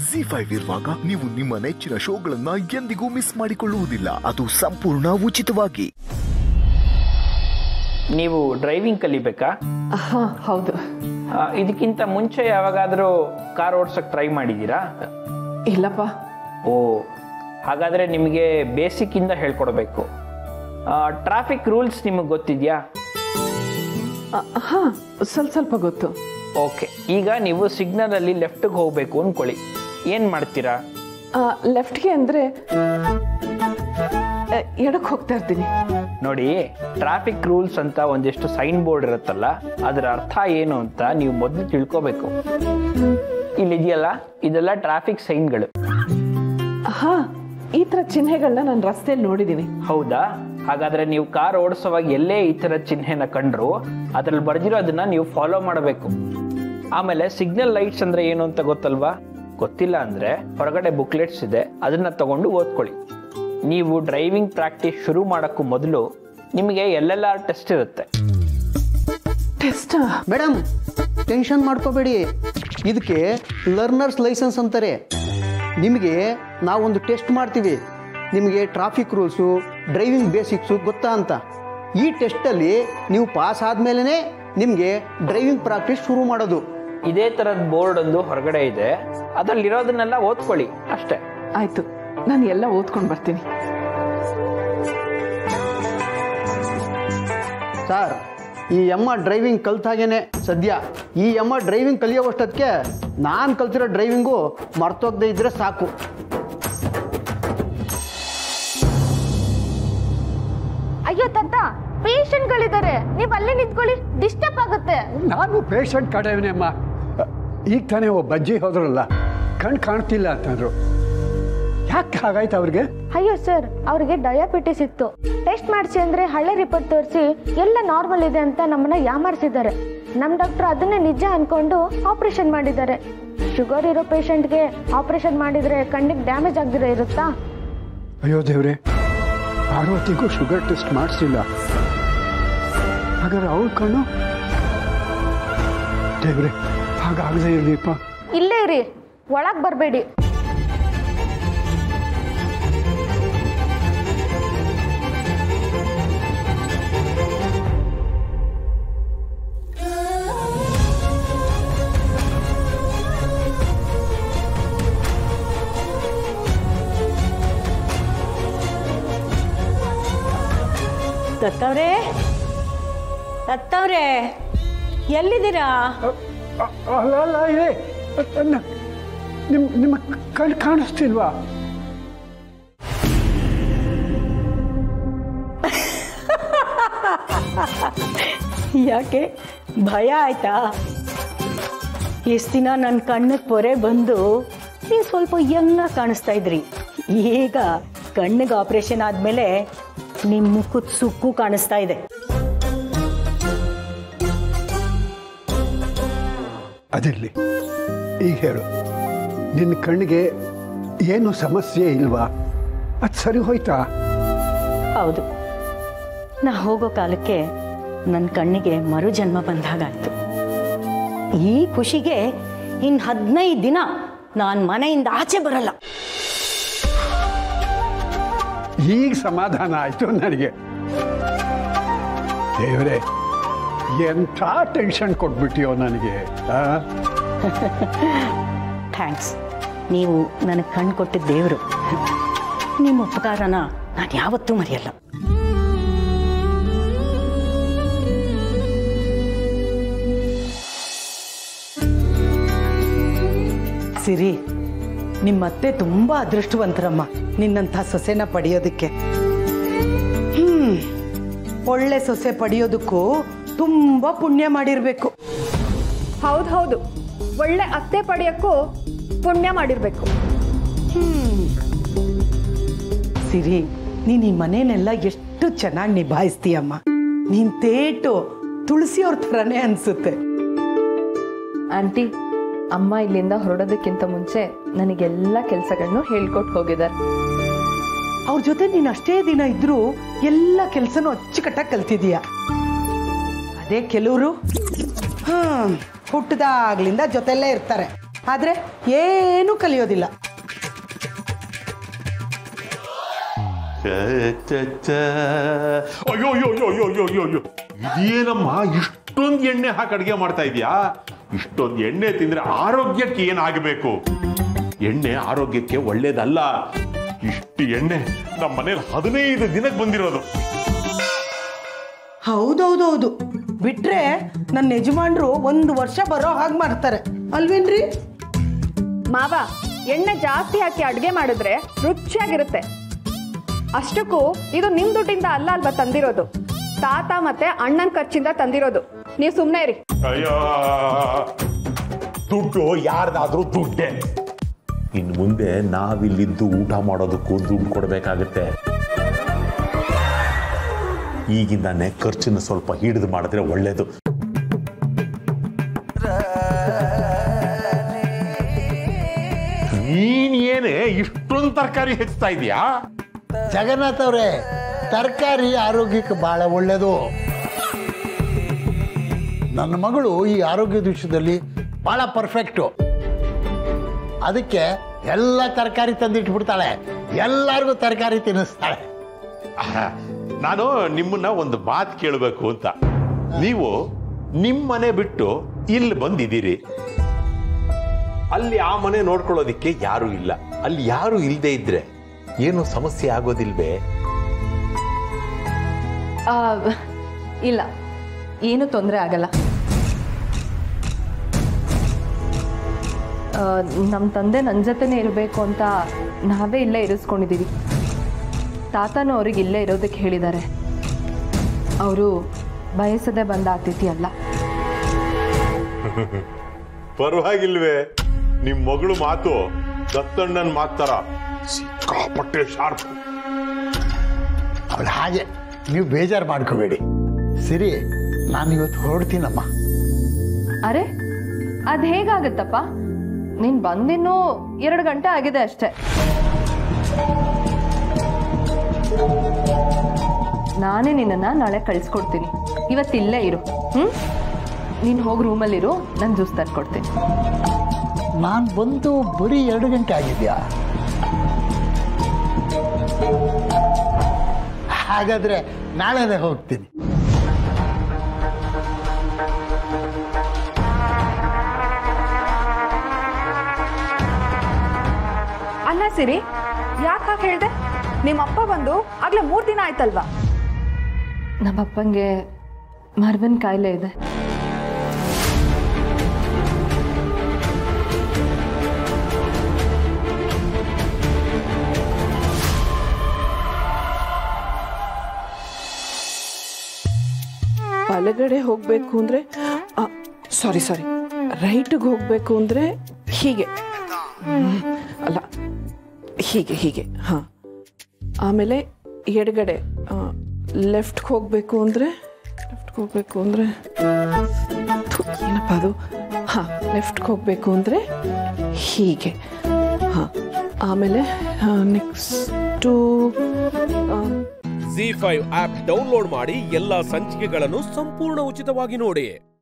ZEE5 ಇರುವಾಗ ನೀವು ನಿಮ್ಮ ನೆಚ್ಚಿನ ಶೋಗಳನ್ನ ಎಂದಿಗೂ ಮಿಸ್ ಮಾಡಿಕೊಳ್ಳುವುದಿಲ್ಲ. ಅದು ಸಂಪೂರ್ಣ ಉಚಿತವಾಗಿ. ನೀವು ಡ್ರೈವಿಂಗ್ ಕಲಿಬೇಕಾ? ಹೌದು. ಇದಕ್ಕಿಂತ ಮುಂಚೆ ಯಾವಾಗಾದರೂ ಕಾರ್ ಓಡಿಸೋಕೆ ಟ್ರೈ ಮಾಡಿದ್ದೀರಾ? ಇಲ್ಲಪ್ಪ. ಓ, ಹಾಗಾದರೆ ನಿಮಗೆ ಬೇಸಿಕ್ಕಿಂದ ಹೇಳ್ಕೊಡ್ಬೇಕು. ಟ್ರಾಫಿಕ್ ರೂಲ್ಸ್ ನಿಮಗೆ ಗೊತ್ತಿದೆಯಾ? ಹಾಂ, ಸ್ವಲ್ಪ ಗೊತ್ತು. ಓಕೆ, ಈಗ ನೀವು ಸಿಗ್ನಲಲ್ಲಿ ಲೆಫ್ಟಿಗೆ ಹೋಗಬೇಕು ಅಂದ್ಕೊಳ್ಳಿ. ಏನು ಮಾಡ್ತೀರಾ? ಲೆಫ್ಟ್ಗೆ ಅಂದರೆ ಎಡಕ್ಕೆ ಹೋಗ್ತಾ ಇರ್ತೀನಿ. ನೋಡಿ, ಟ್ರಾಫಿಕ್ ರೂಲ್ಸ್ ಅಂತ ಒಂದಿಷ್ಟು ಸೈನ್ ಬೋರ್ಡ್ ಇರುತ್ತಲ್ಲ, ಅದರ ಅರ್ಥ ಏನು ಅಂತ ನೀವು ಮೊದಲು ತಿಳ್ಕೋಬೇಕು. ಇಲ್ಲಿದೆಯಲ್ಲ, ಇದೆಲ್ಲ ಟ್ರಾಫಿಕ್ ಸೈನ್ಗಳು. ಹಾಂ, ಈ ಥರ ಚಿಹ್ನೆಗಳನ್ನ ನಾನು ರಸ್ತೆಯಲ್ಲಿ ನೋಡಿದ್ದೀನಿ. ಹೌದಾ? ಹಾಗಾದರೆ ನೀವು ಕಾರ್ ಓಡಿಸುವಾಗ ಎಲ್ಲೇ ಈ ಥರ ಚಿಹ್ನೆನ ಕಂಡ್ರು ಅದರಲ್ಲಿ ಬರೆದಿರೋದನ್ನ ನೀವು ಫಾಲೋ ಮಾಡಬೇಕು. ಆಮೇಲೆ ಸಿಗ್ನಲ್ ಲೈಟ್ಸ್ ಅಂದರೆ ಏನು ಅಂತ ಗೊತ್ತಲ್ವಾ? ಗೊತ್ತಿಲ್ಲ ಅಂದರೆ ಹೊರಗಡೆ ಬುಕ್ಲೆಟ್ಸ್ ಇದೆ, ಅದನ್ನು ತಗೊಂಡು ಓದ್ಕೊಳ್ಳಿ. ನೀವು ಡ್ರೈವಿಂಗ್ ಪ್ರಾಕ್ಟೀಸ್ ಶುರು ಮಾಡೋಕ್ಕೂ ಮೊದಲು ನಿಮಗೆ LLR ಟೆಸ್ಟ್ ಇರುತ್ತೆ. ಟೆಸ್ಟ್? ಮೇಡಮ್, ಟೆನ್ಷನ್ ಮಾಡ್ಕೋಬೇಡಿ, ಇದಕ್ಕೆ ಲರ್ನರ್ಸ್ ಲೈಸೆನ್ಸ್ ಅಂತಾರೆ. ನಿಮಗೆ ನಾವೊಂದು ಟೆಸ್ಟ್ ಮಾಡ್ತೀವಿ, ನಿಮಗೆ ಟ್ರಾಫಿಕ್ ರೂಲ್ಸು, ಡ್ರೈವಿಂಗ್ ಬೇಸಿಕ್ಸು ಗೊತ್ತಾ ಅಂತ. ಈ ಟೆಸ್ಟಲ್ಲಿ ನೀವು ಪಾಸ್ ಆದಮೇಲೆ ನಿಮಗೆ ಡ್ರೈವಿಂಗ್ ಪ್ರಾಕ್ಟೀಸ್ ಶುರು ಮಾಡೋದು. ಇದೇ ಥರದ ಬೋರ್ಡ್ ಒಂದು ಹೊರಗಡೆ ಇದೆ, ಅದರಲ್ಲಿರೋದನ್ನೆಲ್ಲ ಓದ್ಕೊಳ್ಳಿ ಅಷ್ಟೇ. ಆಯಿತು, ನಾನು ಎಲ್ಲ ಓದ್ಕೊಂಡು ಬರ್ತೀನಿ. ಸರ್, ಈ ಅಮ್ಮ ಡ್ರೈವಿಂಗ್ ಕಲ್ತಾಗೇನೆ ಸದ್ಯ. ಈ ಅಮ್ಮ ಡ್ರೈವಿಂಗ್ ಕಲಿಯೋವಷ್ಟಕ್ಕೆ ನಾನು ಕಲ್ತಿರೋ ಡ್ರೈವಿಂಗು ಮರ್ತೋಗದೆ ಇದ್ರೆ ಸಾಕು. ಅಯ್ಯೋ ತಾತ, ಪೇಷಂಟ್ಗಳಿದ್ದಾರೆ, ನೀವು ಅಲ್ಲೇ ನಿಂತ್ಕೊಳ್ಳಿ, ಡಿಸ್ಟರ್ಬ್ ಆಗುತ್ತೆ. ನಾನು ಪೇಷಂಟ್ ಕಡೆಯವನೇ ಅಮ್ಮ. ಈಗ ತಾನೇ ಒಬ್ಬ ಅಜ್ಜಿ ಹೋದ್ರಲ್ಲ, ಕಣ್ ಕಾಣ್ತಿಲ್ಲ ಅಂತಂದ್ರು. ಯಾಕೆ ಹಾಗಾಯ್ತು ಅವ್ರಿಗೆ? ಅಯ್ಯೋ ಸರ್, ಅವ್ರಿಗೆ ಡಯಾಬಿಟಿಸ್ ಇತ್ತು. ಟೆಸ್ಟ್ ಮಾಡಿಸಿ ಅಂದ್ರೆ ಹಳೆ ರಿಪೋರ್ಟ್ ತೋರಿಸಿ ಎಲ್ಲ ನಾರ್ಮಲ್ ಇದೆ ಅಂತ ನಮ್ಮನ್ನ ಯಾಮಾರಿಸಿದ್ದಾರೆ. ನಮ್ಮ ಡಾಕ್ಟರ್ ಅದನ್ನೇ ನಿಜ ಅನ್ಕೊಂಡು ಆಪರೇಷನ್ ಮಾಡಿದ್ದಾರೆ. ಶುಗರ್ ಇರೋ ಪೇಷಂಟ್ಗೆ ಆಪರೇಷನ್ ಮಾಡಿದ್ರೆ ಕಣ್ಣಿಗೆ ಡ್ಯಾಮೇಜ್ ಆಗದಿರೋ ಇರುತ್ತಾ? ಅಯ್ಯೋ ದೇವ್ರೆ, ಪಾರ್ವತಿಗೂ ಶುಗರ್ ಟೆಸ್ಟ್ ಮಾಡಿಸಿಲ್ಲ. ಹಾಗಾದ್ರೆ ಅವ್ರ ಕಣ್ಣು? ದೇವ್ರೆ, ಹಾಗಾಗದೆ ಇರಲಿಪ್ಪ. ಇಲ್ಲೇ ಇರಿ, ಒಳಗ್ ಬರಬೇಡಿ. ದತ್ತವ್ರೆ, ಎಲ್ಲಿದ್ದೀರಾ? ಅಲ್ಲ ಇದೆ, ನಿಮ್ಮ ಕಣ್ ಕಾಣಿಸ್ತಿಲ್ವಾ? ಯಾಕೆ ಭಯ ಆಯ್ತಾ? ಎಷ್ಟು ದಿನ ನನ್ನ ಕಣ್ಣಿಗೆ ಪೊರೆ ಬಂದು ನೀವು ಸ್ವಲ್ಪ ಯಂಗಾಗಿ ಕಾಣಿಸ್ತಾ ಇದ್ರಿ. ಈಗ ಕಣ್ಣಿಗೆ ಆಪರೇಷನ್ ಆದಮೇಲೆ ನಿಮ್ಮ ಮುಖದ ಸುಕ್ಕು ಕಾಣಿಸ್ತಾ ಇದೆ. ಅದಿರಲಿ, ಈಗ ಹೇಳು, ನಿನ್ನ ಕಣ್ಣಿಗೆ ಏನು ಸಮಸ್ಯೆ ಇಲ್ವಾ? ಅದು ಸರಿ ಹೋಯ್ತಾ? ಹೌದು, ನಾ ಹೋಗೋ ಕಾಲಕ್ಕೆ ನನ್ನ ಕಣ್ಣಿಗೆ ಮರುಜನ್ಮ ಬಂದಾಗಾಯ್ತು. ಈ ಖುಷಿಗೆ ಇನ್ನು 15 ದಿನ ನಾನು ಮನೆಯಿಂದ ಆಚೆ ಬರಲ್ಲ. ಈಗ ಸಮಾಧಾನ ಆಯ್ತು ನನಗೆ. ದೇವರೇ, ಎಂಥ ಟೆನ್ಷನ್ ಕೊಟ್ಬಿಟ್ಟಿಯೋ ನನಗೆ. ಥ್ಯಾಂಕ್ಸ್, ನೀವು ನನಗೆ ಕಣ್ಣು ಕೊಟ್ಟಿದ್ದ ದೇವರು. ನಿಮ್ಮ ಉಪಕಾರನ ನಾನು ಯಾವತ್ತೂ ಮರೆಯಲ್ಲ. ಸಿರಿ, ನಿಮ್ಮತ್ತೆ ತುಂಬಾ ಅದೃಷ್ಟವಂತರಮ್ಮ ನಿನ್ನಂಥ ಸೊಸೆನ ಪಡೆಯೋದಕ್ಕೆ. ಒಳ್ಳೆ ಸೊಸೆ ಪಡೆಯೋದಕ್ಕೂ ತುಂಬಾ ಪುಣ್ಯ ಮಾಡಿರ್ಬೇಕು. ಹೌದು, ಒಳ್ಳೆ ಅತ್ತೆ ಪಡೆಯಕ್ಕೂ ಪುಣ್ಯ ಮಾಡಿರ್ಬೇಕು. ಸಿರಿ, ನೀನ್ ಈ ಮನೇನೆಲ್ಲ ಎಷ್ಟು ಚೆನ್ನಾಗಿ ನಿಭಾಯಿಸ್ತೀಯಮ್ಮ. ನೀನ್ ತೇಟು ತುಳಸಿಯವ್ರ ಥರನೇ ಅನ್ಸುತ್ತೆ. ಆಂಟಿ, ಅಮ್ಮ ಇಲ್ಲಿಂದ ಹೊರಡೋದಕ್ಕಿಂತ ಮುಂಚೆ ನನಗೆಲ್ಲ ಕೆಲಸಗಳನ್ನು ಹೇಳ್ಕೊಟ್ಟು ಹೋಗಿದ್ದಾರೆ. ಅವ್ರ ಜೊತೆ ನೀನು ಅಷ್ಟೇ ದಿನ ಇದ್ರೂ ಎಲ್ಲ ಕೆಲಸನೂ ಅಚ್ಚುಕಟ್ಟಾಗಿ ಕಲ್ತಿದೀಯ. ಅದೇ ಕೆಲವರು ಹುಟ್ಟದಾಗ್ಲಿಂದ ಜೊತೆಲ್ಲೇ ಇರ್ತಾರೆ, ಆದರೆ ಏನೂ ಕಲಿಯೋದಿಲ್ಲ. ಅಯ್ಯೋ ಅಯ್ಯೋ ಅಯ್ಯೋ ಅಯ್ಯೋ ಅಯ್ಯೋ ಅಯ್ಯೋ ಅಯ್ಯೋ ಇದೇನಮ್ಮ ಇಷ್ಟೊಂದು ಎಣ್ಣೆ ಹಾಕಿ ಅಡುಗೆ ಮಾಡ್ತಾ ಇದೀಯಾ? ಇಷ್ಟೊಂದು ಎಣ್ಣೆ ತಿಂದ್ರೆ ಆರೋಗ್ಯಕ್ಕೆ ಏನಾಗಬೇಕು? ಎಣ್ಣೆ ಆರೋಗ್ಯಕ್ಕೆ ಒಳ್ಳೇದಲ್ಲ. ಇಷ್ಟು ಎಣ್ಣೆ ನಮ್ಮ ಮನೇಲಿ 15 ದಿನಕ್ಕೆ ಬಂದಿರೋದು. ಹೌದೌದೌದು, ಬಿಟ್ರೆ ನನ್ನ ಯಜಮಾನ್ರು 1 ವರ್ಷ ಬರೋ ಹಾಗೆ ಮಾಡ್ತಾರೆ ಅಲ್ವೇನ್ರಿ? ಮಾವ, ಎಣ್ಣೆ ಜಾಸ್ತಿ ಹಾಕಿ ಅಡುಗೆ ಮಾಡಿದ್ರೆ ರುಚಿಯಾಗಿರುತ್ತೆ. ಅಷ್ಟಕ್ಕೂ ಇದು ನಿಮ್ ದುಡ್ಡಿಂದ ಅಲ್ಲ ಅಲ್ವಾ ತಂದಿರೋದು, ತಾತ ಮತ್ತೆ ಅಣ್ಣನ ಖರ್ಚಿಂದ ತಂದಿರೋದು. ನೀವು ಸುಮ್ಮನೆ ಇರಿ. ಅಯ್ಯೋ, ದುಡ್ಡು ಯಾರ್ದಾದ್ರೂ ದುಡ್ಡೇ. ಇನ್ನು ಮುಂದೆ ನಾವಿಲ್ಲಿದ್ದು ಊಟ ಮಾಡೋದಕ್ಕೂ ದುಡ್ಡು ಕೊಡಬೇಕಾಗುತ್ತೆ. ಈಗಿಂದಾನೆ ಖರ್ಚನ್ನು ಸ್ವಲ್ಪ ಹಿಡಿದು ಮಾಡಿದ್ರೆ ಒಳ್ಳೇದು. ನೀನೇನೇ ಇಷ್ಟೊಂದು ತರಕಾರಿ ಹೆಚ್ಚುತ್ತಾ ಇದೀಯಾ? ಜಗನ್ನಾಥ್ ಅವರೇ, ತರಕಾರಿ ಆರೋಗ್ಯಕ್ಕೆ ಬಹಳ ಒಳ್ಳೆಯದು. ನನ್ನ ಮಗಳು ಈ ಆರೋಗ್ಯದ ವಿಷಯದಲ್ಲಿ ಬಹಳ ಪರ್ಫೆಕ್ಟು. ಅದಕ್ಕೆ ಎಲ್ಲ ತರಕಾರಿ ತಂದಿಟ್ಬಿಡ್ತಾಳೆ, ಎಲ್ಲರಿಗೂ ತರಕಾರಿ ತಿನ್ನಿಸ್ತಾಳೆ. ನಾನು ನಿಮ್ಮನ್ನ ಒಂದು ಮಾತು ಕೇಳಬೇಕು ಅಂತ. ನೀವು ನಿಮ್ಮ ಮನೆ ಬಿಟ್ಟು ಇಲ್ಲಿ ಬಂದಿದ್ದೀರಿ. ಅಲ್ಲಿ ಆ ಮನೆ ನೋಡ್ಕೊಳ್ಳೋದಿಕ್ಕೆ ಯಾರು ಇಲ್ಲ. ಅಲ್ಲಿ ಯಾರು ಇಲ್ಲದೆ ಇದ್ರೆ ಏನು ಸಮಸ್ಯೆ ಆಗೋದಿಲ್ವೇ? ಇಲ್ಲ, ಏನು ತೊಂದರೆ ಆಗಲ್ಲ. ನಮ್ಮ ತಂದೆ ನನ್ನ ಜೊತೆನೇ ಇರಬೇಕು ಅಂತ ನಾವೇ ಇಲ್ಲೇ ಇರಿಸ್ಕೊಂಡಿದ್ದೀವಿ. ತಾತನೂ ಅವ್ರಿಗೆ ಇಲ್ಲೇ ಇರೋದಕ್ಕೆ ಹೇಳಿದ್ದಾರೆ. ಅವರು ಬಯಸದೆ ಬಂದ ಅತಿಥಿ ಅಲ್ಲ. ಪರವಾಗಿಲ್ವೇ? ನಿಮ್ ಮಗಳು ಮಾತು ದತ್ತಣ್ಣನ್ ಮಾತಾರ ಸಿಕ್ಕಾಪಟ್ಟೆ ಶಾರ್ಪ್. ಅವಳು ಹಾಗೆ, ನೀವು ಬೇಜಾರು ಮಾಡ್ಕೋಬೇಡಿ. ಸರಿ, ನಾನು ಇವತ್ತು ಹೊರಡ್ತೀನಮ್ಮ. ಅರೆ, ಅದು ಹೇಗಾಗತ್ತಪ್ಪ? ನೀನು ಬಂದಿನ್ನೂ 2 ಗಂಟೆ ಆಗಿದೆ ಅಷ್ಟೇ. ನಾನೇ ನಿನ್ನನ್ನು ನಾಳೆ ಕಳಿಸ್ಕೊಡ್ತೀನಿ. ಇವತ್ತಿಲ್ಲೇ ಇರು. ನೀನು ಹೋಗಿ ರೂಮಲ್ಲಿರು, ನಾನು ಜ್ಯೂಸ್ ತಂದ್ಕೊಡ್ತೀನಿ. ನಾನು ಬಂದು ಬರೀ 2 ಗಂಟೆ ಆಗಿದ್ಯಾ? ಹಾಗಾದ್ರೆ ನಾಳೆನೇ ಹೋಗ್ತೀನಿ. ಅಲ್ಲ ಸಿರಿ, ಯಾಕೆ ಹಾಗೆ ಹೇಳ್ದೆ? ನಿಮ್ಮಪ್ಪ ಬಂದು ಆಗ್ಲೇ 3 ದಿನ ಆಯ್ತಲ್ವಾ? ನಮ್ಮಪ್ಪಂಗೆ ಮರವಿನ ಕಾಯಿಲೆ ಇದೆ. ಬಲಗಡೆ ಹೋಗಬೇಕು ಅಂದರೆ ಸಾರಿ ರೈಟಿಗೆ ಹೋಗಬೇಕು ಅಂದರೆ ಹೀಗೆ ಅಲ್ಲ, ಹೀಗೆ ಹಾಂ. ಆಮೇಲೆ ಎಡಗಡೆ ಲೆಫ್ಟ್ಗೆ ಹೋಗಬೇಕು ಅಂದರೆ ಏನಪ್ಪ ಅದು? ಹಾಂ, ಲೆಫ್ಟ್ಗೆ ಹೋಗಬೇಕು ಅಂದರೆ ಹೀಗೆ. ಹಾಂ, ಆಮೇಲೆ ನೆಕ್ಸ್ಟು ZEE5 ಆಪ್ ಡೌನ್ಲೋಡ್ ಮಾಡಿ ಎಲ್ಲಾ ಸಂಚಿಕೆಗಳನ್ನು ಸಂಪೂರ್ಣ ಉಚಿತವಾಗಿ ನೋಡಿ.